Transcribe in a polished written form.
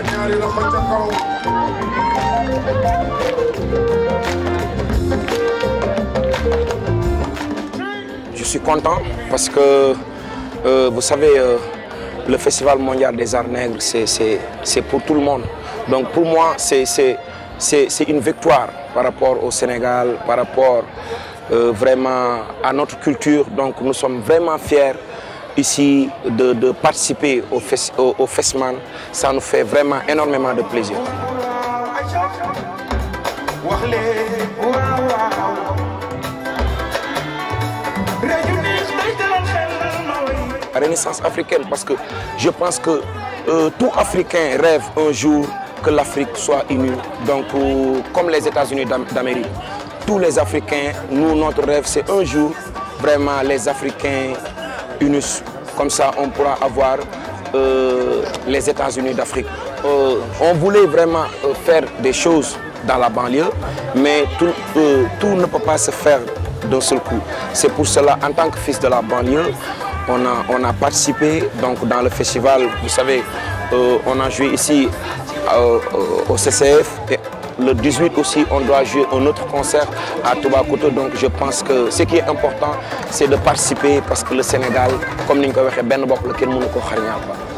Je suis content parce que, vous savez, le Festival mondial des arts nègres, c'est pour tout le monde. Donc pour moi, c'est une victoire par rapport au Sénégal, par rapport vraiment à notre culture. Donc nous sommes vraiment fiers ici de participer au Fesman. Ça nous fait vraiment énormément de plaisir. Renaissance africaine, parce que je pense que tout Africain rêve un jour que l'Afrique soit unie. Donc comme les États-Unis d'Amérique, tous les Africains, nous, notre rêve, c'est un jour vraiment les Africains unis. Comme ça, on pourra avoir les États-Unis d'Afrique. On voulait vraiment faire des choses dans la banlieue, mais tout ne peut pas se faire d'un seul coup. C'est pour cela, en tant que fils de la banlieue, on a participé donc, dans le festival. Vous savez, on a joué ici au CCF. Et le 18 aussi, on doit jouer un autre concert à Toubacouta. Donc je pense que ce qui est important, c'est de participer parce que le Sénégal, comme nous l'avons dit, c'est un peu